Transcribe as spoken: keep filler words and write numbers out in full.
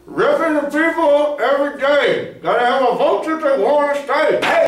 Ripping the people every day. Gotta have a vote if they want to stay. Hey,